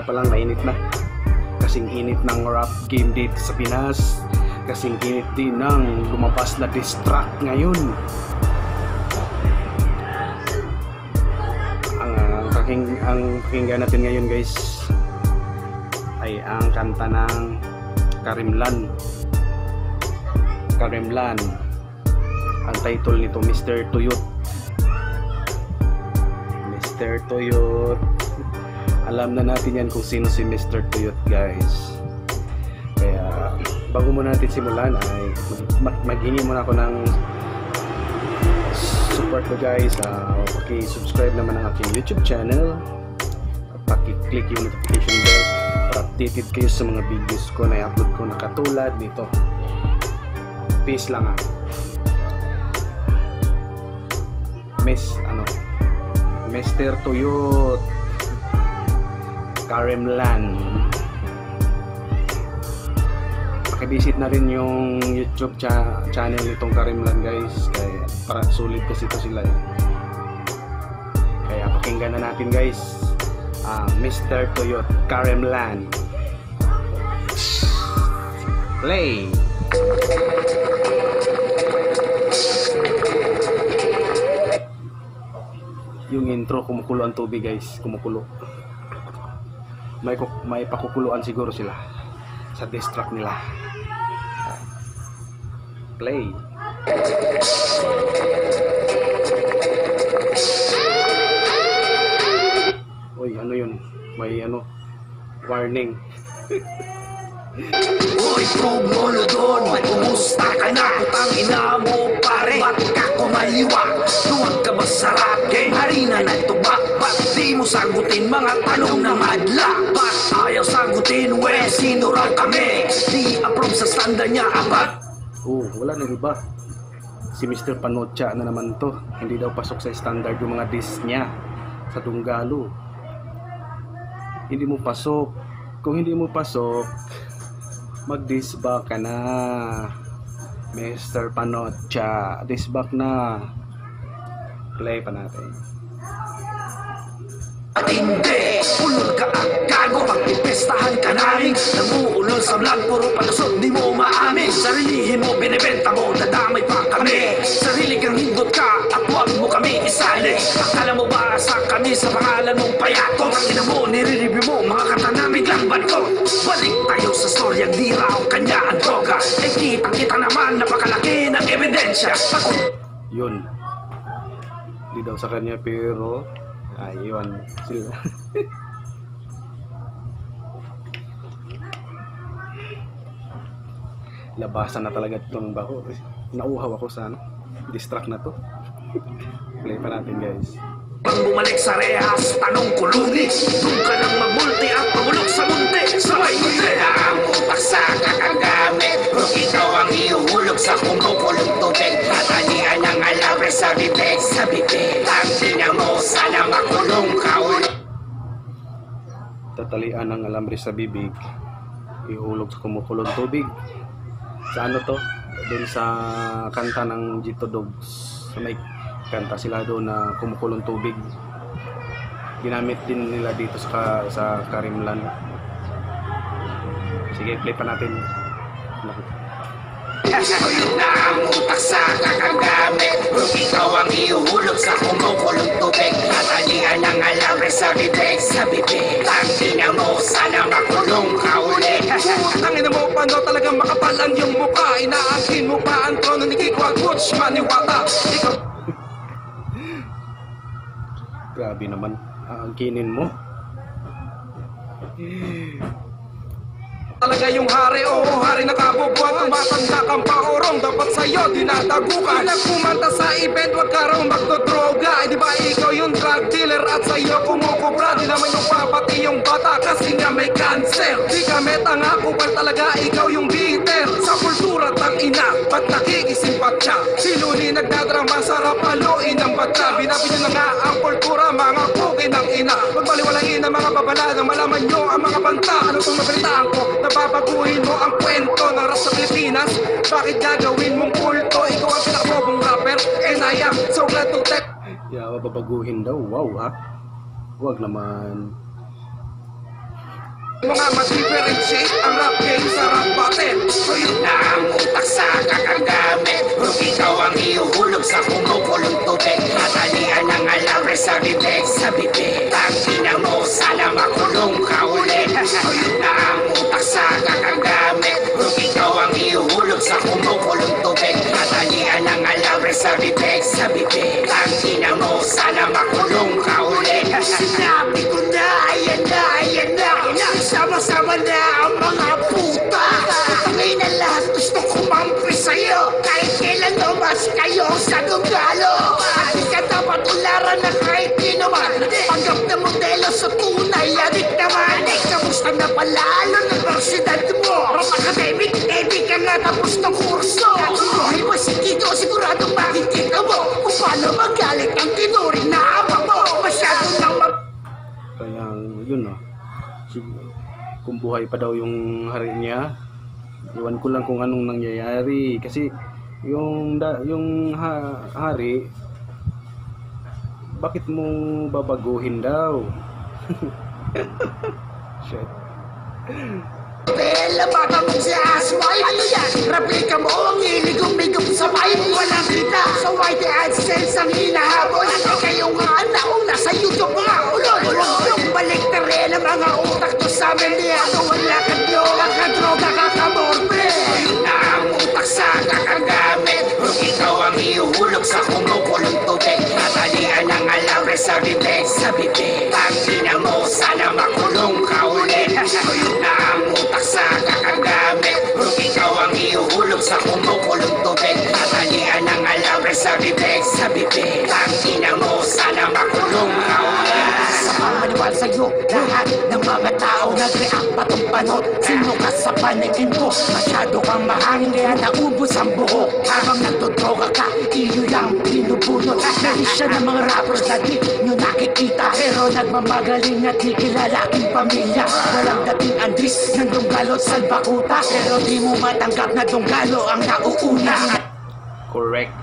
umaga pa lang mainit na. Kasing init ng rap game dito sa Pinas. Kasing init din ng lumabas na diss track ngayon. Ang pakinggan natin ngayon guys ay ang kanta ng Karimlan. Ang title nito Mr. Tuyot. Mr. Tuyot. Alam na natin yan kung sino si Mr. Tuyot guys. Kaya bago muna natin simulan ay maghingi muna ako ng support ko guys. Paki-subscribe naman ang aking YouTube channel at paki-click yung notification bell para updated kayo sa mga videos ko na i-upload ko na katulad nito. Peace lang Mr. Tuyot Karimlan. Pakivisit na rin yung YouTube channel nitong Karimlan guys, kaya para sulit kasi ito sila Kaya pakinggan na natin guys, Mr. Tuyot Karimlan. Play. Yung intro, kumukulo ang tubig guys, kumukulo. May pakukuluan siguro sila sa diss track nila. Play. Uy, ano yun? May warning. Uy, kumulo doon, kumusta ka na? Putang ina mo pare, ba't ka kumaliwa? Huwag ka masarap, kay harina na tubak. Ba't di mo sagutin mga tanong na madla? Ba't ayaw sagutin, we, sino raw kami? Di approve sa standard niya, abat? Wala na iba. Si Mr. Panotcha na naman to. Hindi daw pasok sa standard yung mga diss niya sa Dunggalo. Hindi mo pasok. Kung hindi mo pasok, mag-disback ka na, Mr. Panotcha. Disback na. Play pa natin. At hindi, ulol ka ang gago. Pagpipestahan ka namin, namuulol sa vlog, puro palusot, di mo maamin. Sarilihin mo, binibenta mo, dadamay pa kami. Sarili kang hindot ka, at huwag mo kami isali. Akala mo ba sa kami sa pangalan mong payato? Ang ina mo, nire-review mo, mga kata namin lang bato. Balik tayo sa storyang di raw kanya ang droga. Kitang-kita naman, napakalaki ng ebidensya. Yun, di daw sa kanya pero ayun sila. Labasan na talaga itong bako. Nauhaw ako sa distract na to. Play pa natin guys. Pag bumalik sa rehas, tanong ko lunis. Doon ka lang magmulti at pamulok sa munti. Sabay munti na ang utak sa kakagamit. Kung ikaw ang iuhulog sa kumukulong tubig. Matalian ang alabre sa bibig. Sa bibig, tangina mo, sana makulong ka ulit. Tatalian ang alambre sa bibig, ihulog sa kumukulong tubig. Sa ano to? Doon sa kanta ng Jito Dogs. May kanta sila doon na kumukulong tubig. Ginamit din nila dito sa Karimlan. Sige, play pa natin. Ayun na ang utak sa kakagamit. Kung ikaw ang iuhulog sa kumukulong tubig. Matalian ang alambre sa bibig. Sa bibig, tangina mo, sana makulong ka ulit. Tangina mo, paano talagang makapalan yung mukha? Inaangkin mo pa ang trono ni Kiko Aguch, maniwata. Ikaw Grabe naman, aangkinin mo. talaga yung hari, oo, hari na kabubuan. Tumatanda kang paorong, dapat sa'yo dinadagukan. Nagkumanta sa event, wag ka raw magdodroga. Di ba ikaw yung drug dealer at sa'yo kumukubra? Di naman yung papati yung bata kasi nga may cancer. Di kami tanga, kupal talaga ikaw yung bitter. Sa kultura tang ina, ba't nakikisimpatya? Siluni nagdadrama, sarap haluin ng batya. Binabinyo na nga ang kultura, mga pugi ng ina. Magbaliwalain ang mga babala nang malaman nyo ang mga banta. Ano itong nabalitaan ko? Nababaguhin mo ang kwento ng rap sa Pilipinas. Bakit gagawin mong kulto? Ikaw ang pinakabobong rapper and I am so glad to tell. Yeah, babaguhin daw. Wow, ha? Huwag naman. Mga ma-differentiate ang rap game sa rap battle. Tuyok na ang utak sa kakagamit. Kung ikaw ang iuhulog sa kumukulong tubig, matalian ang alambre sa bibig, sa bibig. Tangina mo, sana makulong ka ulit. Tuyok na ang utak sa kakagamit. Kung ikaw ang iuhulog sa kumukulong tubig, matalian ang alambre sa bibig, sa bibig. Tangina mo, sana makulong ka ulit. Sinabi ko na, ayan na, ayan na. Sama-sama na ang mga puta. Tangay na lahat gusto kumampi sa'yo. Kahit kailan lumas kayo sa dugalo. Hindi ka dapat ularan na kahit inuman. Panggap na modelo sa tunay, adik naman. Kamusta na palalo ng universidad mo? Rap academic, hindi ka nga tapos ng kurso. Buhay mo si Kito, siguradong makikita mo kung paano magalit ang tinuring na ama mo. Masyado nang Kaya yun no. Kung buhay pa daw yung hari niya, iwan ko lang kung anong nangyayari kasi yung hari, bakit mo babaguhin daw? Shit. Tela, baka mong si Asway. Ano yan? Replika mo ang iligong-ligong sabay. Walang kita sa white AdSense ang hinahabol. Ano kayong mga anaong nasa YouTube mga ulol? Yung balik na rin ang mga utak to sa amin. Di ako wala ka nyo, kakadroga kakamorbe. Na ang utak sa kakagamit. Kung ikaw ang iuhulog sa kumukulong tubig, matalian ang alambre sa bibig, sa bibig. Tangina mo, sana makulong ka ulit. Na ang utak sa kakagamit. Kung ikaw ang iuhulog sa kumukulong tubig, matalian ang alambre sa bibig, sa bibig. Tangina mo, sana makulong ka ulit. Sa pamaniwal sa'yo, lahat ng mga tao nag-react patong panot. Sino ka sa paningin ko? Masyado kang mahangin kaya naubos ang buhok. Habang nagdodroga ka, iyo lang pinubunot. Naisya ng mga rappers na di nyo nakikita, pero nagmamagaling at di kilala aking pamilya. Walang dating Andres ng Dunggalo at Salbakuta, pero di mo matanggap na Dunggalo ang nauuna. Correct.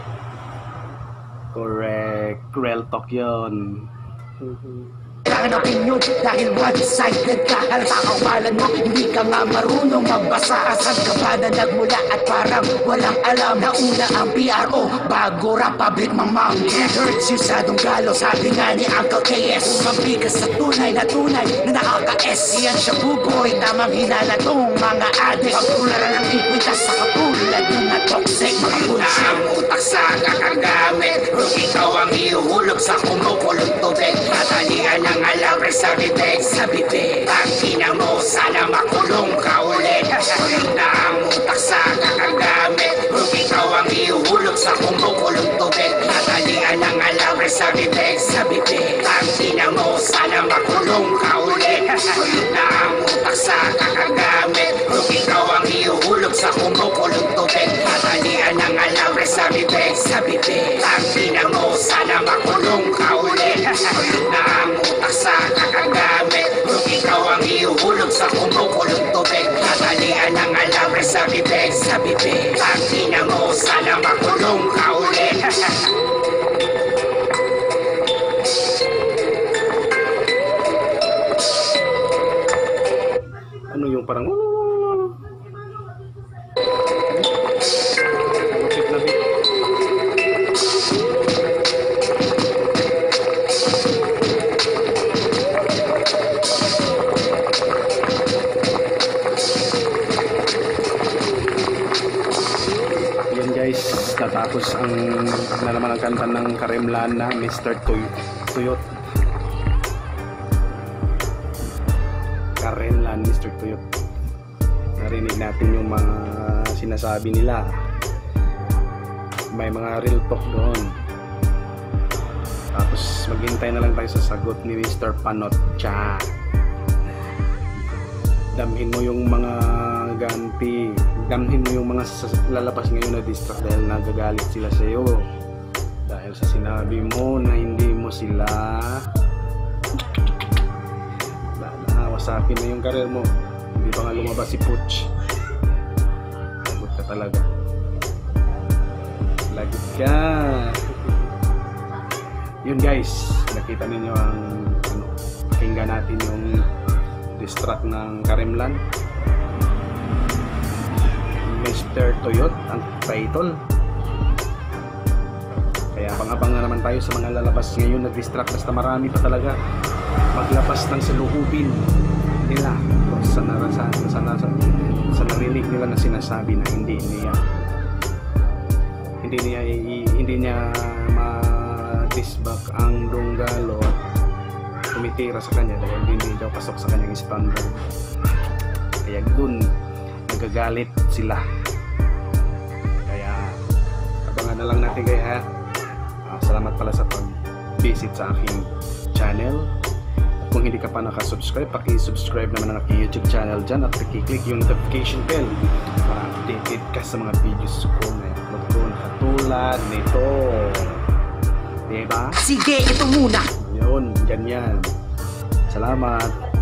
Real talk yun. Ang opinion dahil one-sided ka. Halata ang malan mo, hindi ka nga marunong magbasa. Asan ka ba na nagmula at parang walang alam? Nauna ang PRO bago rap public mamang. Hurts you sa Dunggalo, sabi nga ni Uncle KS. Mabigas sa tunay na nakaka-S. Yan siya buboy, tamang hinala tong mga adik. Pagkularan ang ikwintas sa katulad ng mga toxic mga bullshit. Ang utak sa kakagamit. Kung ikaw ang iuhulog sa kumukulong tubig, matalian ang alambre sa bibig, sa bibig. Tangina mo, sana makulong ka ulit. Na ang utak sa kakagamit. Kung ikaw ang iuhulog sa kumukulong tubig, matalian ang alambre sa bibig, sa bibig. Tangina mo, sana makulong ka ulit. Na ang utak sa kakagamit. Kung ikaw ang iuhulog sa kumukulong tubig, matalian ang alambre sa bibig, sa bibig. Tangina mo, sana makulong ka ulit. Na ang utak sa kakagamit. Kung ikaw ang iuhulog sa kumukulong tubig, matalian ang alambre sa bibig, sa bibig. Tangina mo, sana makulong ka ulit. Ano yung parang natapos ang na naman ang kanta ng Karimlan na Mr. Tuyot. Karimlan, Mr. Tuyot. Narinig natin yung mga sinasabi nila. May mga real talk doon. Tapos maghintay na lang tayo sa sagot ni Mr. Panotcha. Damhin mo yung mga ganti, damhin mo yung mga lalabas ngayon na distract dahil nagagalit sila sa iyo dahil sa sinabi mo na hindi mo sila wasapin na yung karir mo. Hindi pa nga lumabas si Putsch. Lagot ka talaga, lagot ka. Yun guys, nakita ninyo ang pakinggan natin yung nag-distract ng Karimlan. Mr. Toyot ang title. Kaya abang-abang na naman tayo sa mga lalabas ngayon. Nag-distract, basta marami pa talaga maglabas ng saluhubin nila sa narinig nila na sinasabi na hindi niya ma-disback ang Dunggalo at tumitira sa kanya dahil hindi daw pasok sa kanyang standard. Kaya dun nagagalit sila. Kaya abangan na lang natin kaya. Salamat pala sa pag-visit sa aking channel. Kung hindi ka pa nakasubscribe, paki-subscribe naman ang aking YouTube channel dyan at paki-click yung notification bell para updated ka sa mga videos ko na upload ko na katulad nito. Diba? Sige, ito muna. Yun, ganyan. Salamat.